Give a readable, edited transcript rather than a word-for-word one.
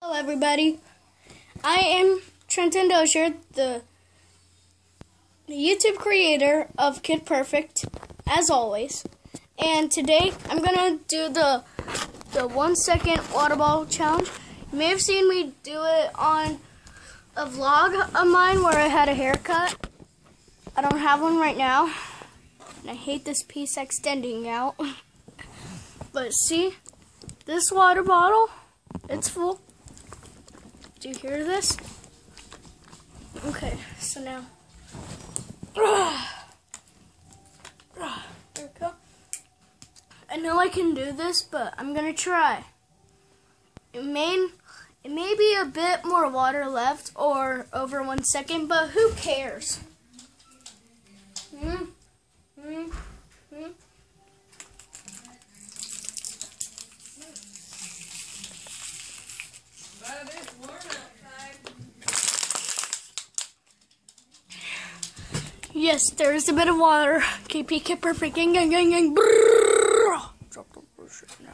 Hello everybody, I am Trenton Dozier, the YouTube creator of Kid Perfect, as always. And today I'm gonna do the 1 second water bottle challenge. You may have seen me do it on a vlog of mine where I had a haircut. I don't have one right now, and I hate this piece extending out. But see, this water bottle, it's full. Do you hear this? Okay, so now, there we go. I know I can do this, but I'm gonna try. It may be a bit more water left or over 1 second, but who cares? Yes, there is a bit of water. KP, Kid Perfect, gang, gang, gang, gang. Drop the bullshit now.